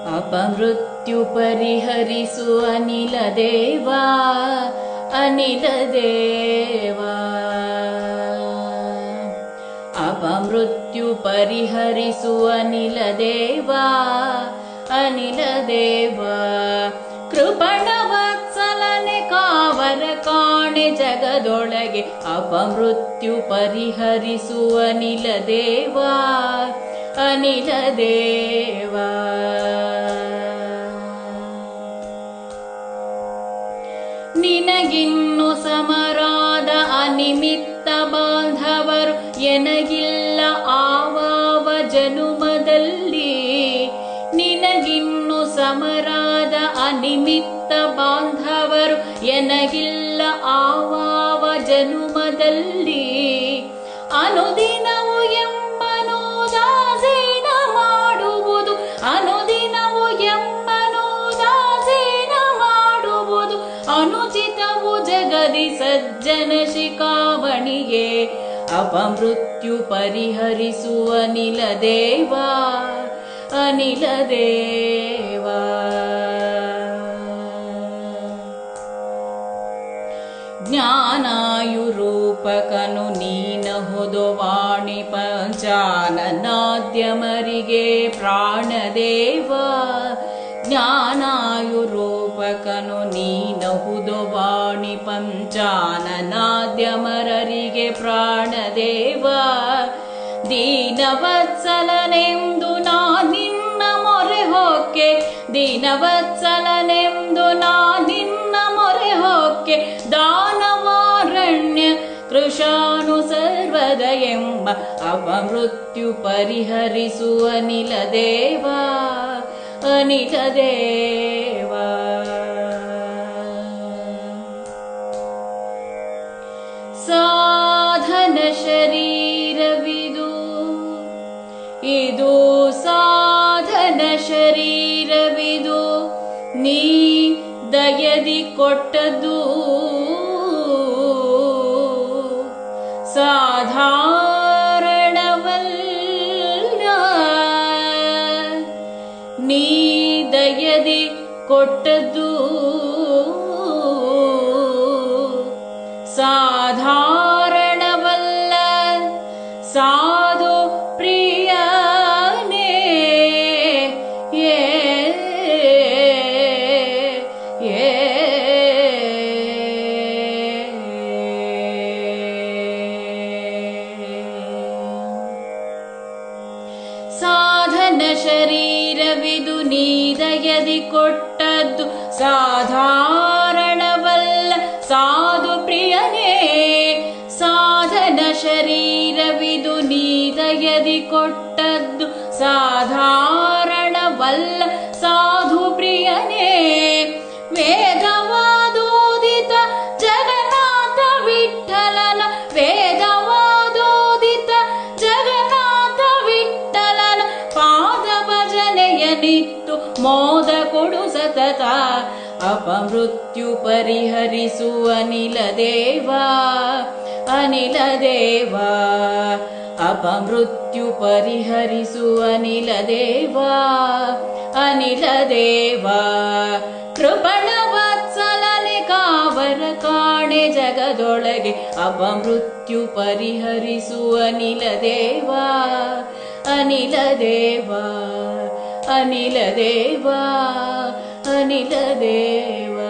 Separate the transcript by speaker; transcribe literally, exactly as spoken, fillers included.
Speaker 1: ಅಪಮೃತ್ಯು ಪರಿಹರಿಸು ಅನಿಲ ದೇವ ಅನಿಲ ದೇವ ಅಪಮೃತ್ಯು ಪರಿಹರಿಸು ಅನಿಲ ದೇವ ಅನಿಲ ದೇವ ಕೃಪಣ ವತ್ಸಲನೆ ಕಾವರ ಕಾಣೆ ಜಗದೊಳಗೆ ಅಪಮೃತ್ಯು ಪರಿಹರಿಸು ಅನಿಲ ದೇವ ಅನಿಲ ದೇವ ನಿನಗಿನ್ನು ಸಮರಾದ ಅನಿಮಿತ್ತ ಬಾಂಧವರು ಎನಗಿಲ್ಲ ಆವಾವ ಜನುಮದಲ್ಲಿ ನಿನಗಿನ್ನು ಸಮರಾದ ಅನಿಮಿತ್ತ ಬಾಂಧವರು ಎನಗಿಲ್ಲ ಆವಾವ ಜನುಮದಲ್ಲಿ ಅನುದಿನವು ಎಮ್ಮನೋ ದಾಸೇನ ಮಾಡುವುದು ಅನುದಿನವು ಎಮ್ಮನೋ ದಾಸೇನ ಮಾಡುವುದು ಅನುಚಿತವು ಜಗದಿ ಸಜ್ಜನ ಶಿಖಾಮಣಿಗೆ ಅಪಮೃತ್ಯು ಪರಿಹರಿಸು ಅನಿಲ ದೇವ ಅನಿಲ ದೇವ ಜ್ಞಾನಾಯುರೂಪಕನು ನೀನಹುದು ವಾಣಿ ಪಂಚಾನನಾದ್ಯಮರಿಗೆ ಪ್ರಾಣದೇವ ಜ್ಞಾನಾಯುರೂಪಕನು ನೀನಹುದು ವಾಣಿ ಪಂಚಾನನಾದ್ಯಮರರಿಗೆ ಪ್ರಾಣದೇವ ದೀನವತ್ಸಲನೆಂದು ನಾ ನಿನ್ನ ಮೊರೆ ಹೊಕ್ಕೆ ದೀನವತ್ಸಲನೆಂದು ನಾ ನಿನ್ನ ಮೊರೆ ಹೊಕ್ಕೆ ದಾನವಾರಣ್ಯ ಕೃಶಾನು ಸರ್ವದ ಎಂಬ ಅಪಮೃತ್ಯು ಪರಿಹರಿಸು ಅನಿಲ ದೇವ ಅನಿಲ ದೇವ ಸಾಧನ ಶರೀರವಿದು ಇದು ಸಾಧನ ಶರೀರವಿದು ನೀ ದಯದಿ ಕೊಟ್ಟದ್ದು ಸಾಧಾರಣವಲ್ಲ ನೀ ದಯದಿ ಕೊಟ್ಟದ್ದು ಸಾಧಾರಣವಲ್ಲ ಸಾಧು ಪ್ರಿಯನೇ ಏ ಏ ಸಾಧನ ಶರೀರವಿದು ನೀ ದಯದಿ ಕೊಟ್ಟದ್ದು ಸಾಧಾರಣವಲ್ಲ ಸಾಧು ಪ್ರಿಯನೇ ಸಾಧನ ಶರೀರವಿದು ನೀ ದಯದಿ ಕೊಟ್ಟದ್ದು ಸಾಧಾರಣವಲ್ಲ ಸಾಧು ಪ್ರಿಯನೇ ವೇದವಾದೋದಿತ ಜಗನ್ನಾಥ ವಿಠಲನ ವೇದವಾದೋದಿತ ಜಗನ್ನಾಥ ವಿಠಲನ ಪಾದ ಭಜನೆಯ ನಿತ್ತು ಮೋದ ಕೊಡು ಸತತ ಅಪಮೃತ್ಯು ಪರಿಹರಿಸು ಅನಿಲ ದೇವ ಅನಿಲ ದೇವ ಅಪಮೃತ್ಯು ಪರಿಹರಿಸು ಅನಿಲ ದೇವ ಅನಿಲ ದೇವ ಕೃಪಣ ವತ್ಸಲನೆ ಕಾವರ ಕಾಣೆ ಜಗದೊಳಗೆ ಅಪಮೃತ್ಯು ಪರಿಹರಿಸು ಅನಿಲ ದೇವ ಅನಿಲ ದೇವ ಅನಿಲ ದೇವ ಅನಿಲ ದೇವ